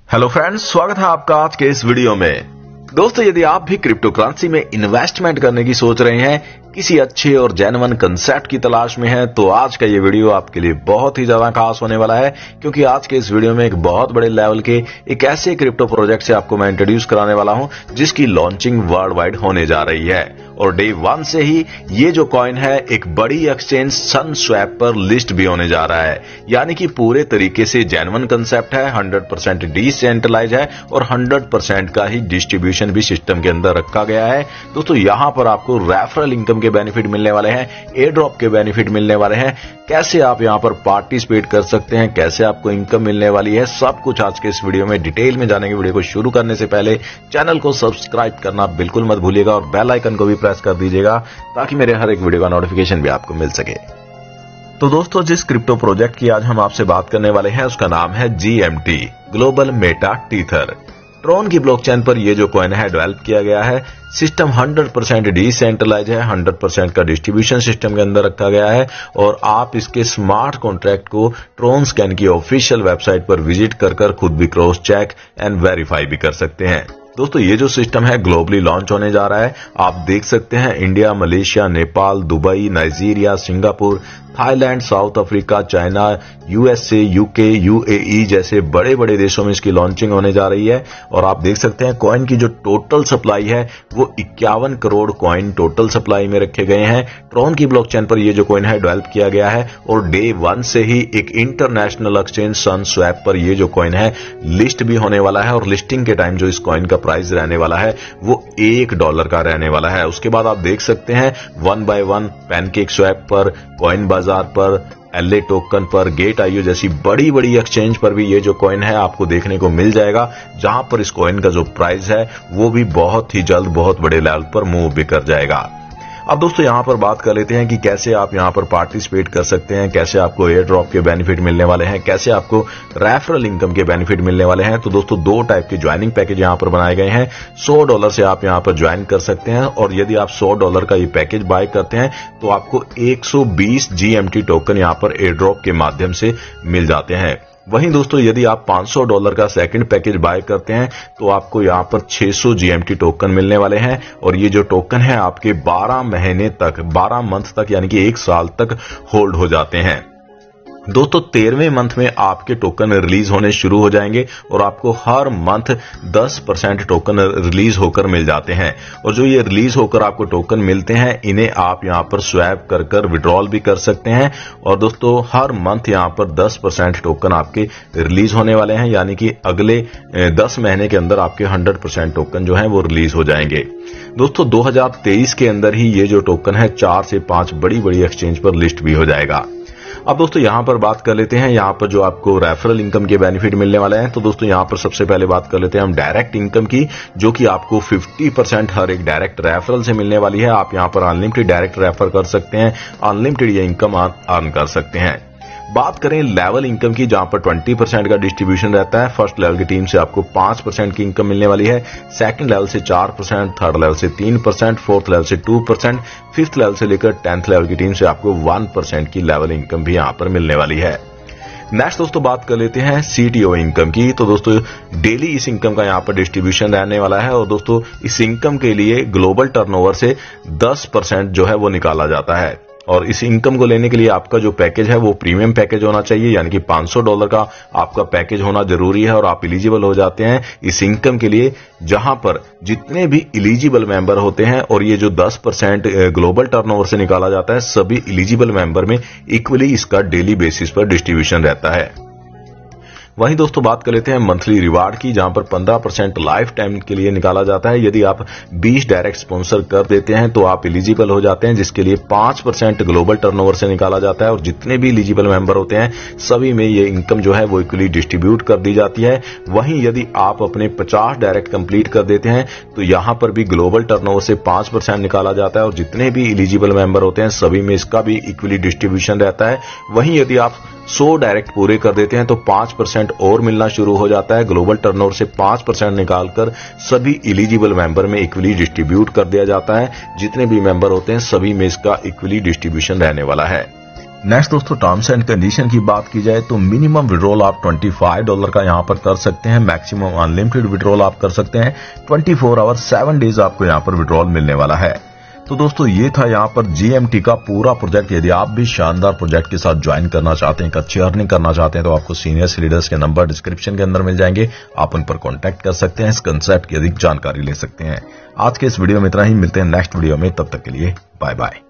Hello friends, स्वागत है आपका आज के इस वीडियो में। दोस्तों, यदि आप भी क्रिप्टो करेंसी में इन्वेस्टमेंट करने की सोच रहे हैं, किसी अच्छे और जेन्युइन कंसेप्ट की तलाश में है, तो आज का ये वीडियो आपके लिए बहुत ही ज्यादा खास होने वाला है, क्योंकि आज के इस वीडियो में एक बहुत बड़े लेवल के एक ऐसे क्रिप्टो प्रोजेक्ट से आपको मैं इंट्रोड्यूस कराने वाला हूं जिसकी लॉन्चिंग वर्ल्ड वाइड होने जा रही है। और डे 1 से ही ये जो कॉइन है एक बड़ी एक्सचेंज सनस्वैप पर लिस्ट भी होने जा रहा है, यानी कि पूरे तरीके से जेन्युइन कंसेप्ट है, 100% डिसेंट्रलाइज है और 100% का ही डिस्ट्रीब्यूशन भी सिस्टम के अंदर रखा गया है। दोस्तों, यहां पर आपको रेफरल इनकम के बेनिफिट मिलने वाले हैं, एयर ड्रॉप के बेनिफिट मिलने वाले हैं, कैसे आप यहां पर पार्टिसिपेट कर सकते हैं, कैसे आपको इनकम मिलने वाली है, सब कुछ आज के इस वीडियो में डिटेल में जानेंगे। वीडियो को शुरू करने से पहले चैनल को सब्सक्राइब करना बिल्कुल मत भूलिएगा और बेल आइकन को भी प्रेस कर दीजिएगा ताकि मेरे हर एक वीडियो का नोटिफिकेशन भी आपको मिल सके। तो दोस्तों, जिस क्रिप्टो प्रोजेक्ट की आज हम आपसे बात करने वाले हैं उसका नाम है GMT, global meta tether. Tron की ब्लॉकचेन पर यह जो कॉइन है डेवलप किया गया है। सिस्टम 100% डिसेंट्रलाइज है, 100% का डिस्ट्रीब्यूशन सिस्टम के अंदर रखा गया है और आप इसके स्मार्ट कॉन्ट्रैक्ट को ट्रॉन स्कैन की ऑफिशियल वेबसाइट पर विजिट कर खुद भी क्रॉस चेक एंड वेरीफाई भी कर सकते हैं। दोस्तों, ये जो सिस्टम है ग्लोबली लॉन्च होने जा रहा है। आप देख सकते हैं India, Malaysia, Nepal, Dubai, Nigeria, Singapore, Thailand, South Africa, China, USA, UK, UAE जैसे बड़े बड़े देशों में इसकी लॉन्चिंग होने जा रही है। और आप देख सकते हैं कॉइन की जो टोटल सप्लाई है वो 51 करोड़ कॉइन टोटल सप्लाई में रखे गए हैं। ट्रॉन की ब्लॉकचेन पर ये जो कॉइन है डेवलप किया गया है और डे 1 से ही एक इंटरनेशनल एक्सचेंज सनस्वैप पर ये जो कॉइन है लिस्ट भी होने वाला है। और लिस्टिंग के टाइम जो इस कॉइन का प्राइस रहने वाला है वो $1 का रहने वाला है। उसके बाद आप देख सकते हैं 1 by 1 पैनकेक स्वैप पर, कॉइन बाजार पर, LA टोकन पर, गेट.io जैसी बड़ी बड़ी एक्सचेंज पर भी ये जो कॉइन है आपको देखने को मिल जाएगा, जहां पर इस कॉइन का जो प्राइस है वो भी बहुत ही जल्द बहुत बड़े लेवल पर मूव भी कर जाएगा। अब दोस्तों, यहां पर बात कर लेते हैं कि कैसे आप यहां पर पार्टिसिपेट कर सकते हैं, कैसे आपको एयर ड्रॉप के बेनिफिट मिलने वाले हैं, कैसे आपको रेफरल इनकम के बेनिफिट मिलने वाले हैं। तो दोस्तों, 2 टाइप के ज्वाइनिंग पैकेज यहां पर बनाए गए हैं। $100 से आप यहां पर ज्वाइन कर सकते हैं और यदि आप $100 का ये पैकेज बाय करते हैं तो आपको 120 GMT टोकन यहां पर एयर ड्रॉप के माध्यम से मिल जाते हैं। वहीं दोस्तों, यदि आप $500 का सेकंड पैकेज बाय करते हैं तो आपको यहां पर 600 GMT टोकन मिलने वाले हैं और ये जो टोकन है आपके 12 महीने तक, 12 मंथ तक यानी कि 1 साल तक होल्ड हो जाते हैं। दोस्तों, 13वें मंथ में आपके टोकन रिलीज होने शुरू हो जाएंगे और आपको हर मंथ 10% टोकन रिलीज होकर मिल जाते हैं। और जो ये रिलीज होकर आपको टोकन मिलते हैं इन्हें आप यहां पर स्वैप कर विड्रॉल भी कर सकते हैं। और दोस्तों, हर मंथ यहां पर 10% टोकन आपके रिलीज होने वाले हैं, यानी कि अगले 10 महीने के अंदर आपके 100% टोकन जो है वो रिलीज हो जाएंगे। दोस्तों, 2023 के अंदर ही ये जो टोकन है 4 से 5 बड़ी बड़ी एक्सचेंज पर लिस्ट भी हो जाएगा। अब दोस्तों, यहां पर बात कर लेते हैं यहां पर जो आपको रेफरल इनकम के बेनिफिट मिलने वाले हैं। तो दोस्तों, यहां पर सबसे पहले बात कर लेते हैं हम डायरेक्ट इनकम की, जो कि आपको 50% हर एक डायरेक्ट रेफरल से मिलने वाली है। आप यहां पर अनलिमिटेड डायरेक्ट रेफर कर सकते हैं, अनलिमिटेड ये इनकम अर्न कर सकते हैं। बात करें लेवल इनकम की, जहां पर 20% का डिस्ट्रीब्यूशन रहता है। फर्स्ट लेवल की टीम से आपको 5% की इनकम मिलने वाली है, सेकंड लेवल से 4%, थर्ड लेवल से 3%, फोर्थ लेवल से 2%, फिफ्थ लेवल से लेकर 10th लेवल की टीम से आपको 1% की लेवल इनकम भी यहां पर मिलने वाली है। नेक्स्ट दोस्तों, बात कर लेते हैं CTO इनकम की। तो दोस्तों, डेली इस इनकम का यहां पर डिस्ट्रीब्यूशन रहने वाला है और दोस्तों, इस इनकम के लिए ग्लोबल टर्नओवर से 10% जो है वो निकाला जाता है। और इस इनकम को लेने के लिए आपका जो पैकेज है वो प्रीमियम पैकेज होना चाहिए, यानी कि $500 का आपका पैकेज होना जरूरी है और आप एलिजिबल हो जाते हैं इस इनकम के लिए, जहां पर जितने भी एलिजिबल मेंबर होते हैं और ये जो 10% ग्लोबल टर्नओवर से निकाला जाता है, सभी एलिजिबल मेंबर में इक्वली इसका डेली बेसिस पर डिस्ट्रीब्यूशन रहता है। वहीं दोस्तों, बात कर लेते हैं मंथली रिवार्ड की, जहां पर 15% लाइफ टाइम के लिए निकाला जाता है। यदि आप 20 डायरेक्ट स्पॉन्सर कर देते हैं तो आप एलिजिबल हो जाते हैं, जिसके लिए 5% ग्लोबल टर्नओवर से निकाला जाता है और जितने भी एलिजिबल मेंबर होते हैं सभी में ये इनकम जो है वो इक्वली डिस्ट्रीब्यूट कर दी जाती है। वहीं यदि आप अपने 50 डायरेक्ट कंप्लीट कर देते हैं तो यहां पर भी ग्लोबल टर्नओवर से 5% निकाला जाता है और जितने भी एलिजिबल मेंबर होते हैं सभी में इसका भी इक्वली डिस्ट्रीब्यूशन रहता है। वहीं यदि आप 100 डायरेक्ट पूरे कर देते हैं तो 5% और मिलना शुरू हो जाता है। ग्लोबल टर्नओवर से 5% निकालकर सभी एलिजिबल मेंबर में इक्वली डिस्ट्रीब्यूट कर दिया जाता है। जितने भी मेंबर होते हैं सभी में इसका इक्वली डिस्ट्रीब्यूशन रहने वाला है। नेक्स्ट दोस्तों, टर्म्स एंड कंडीशन की बात की जाए तो मिनिमम विड्रॉल आप $25 का यहाँ पर कर सकते हैं, मैक्सिमम अनलिमिटेड विड्रॉल आप कर सकते हैं। 24 आवर 7 डेज आपको यहाँ पर विड्रॉल मिलने वाला है। तो दोस्तों ये था यहाँ पर GMT का पूरा प्रोजेक्ट। यदि आप भी शानदार प्रोजेक्ट के साथ ज्वाइन करना चाहते हैं, अच्छी अर्निंग करना चाहते हैं, तो आपको सीनियर लीडर्स के नंबर डिस्क्रिप्शन के अंदर मिल जाएंगे, आप उन पर कॉन्टैक्ट कर सकते हैं, इस कंसेप्ट की अधिक जानकारी ले सकते हैं। आज के इस वीडियो में इतना ही, मिलते हैं नेक्स्ट वीडियो में, तब तक के लिए बाय बाय।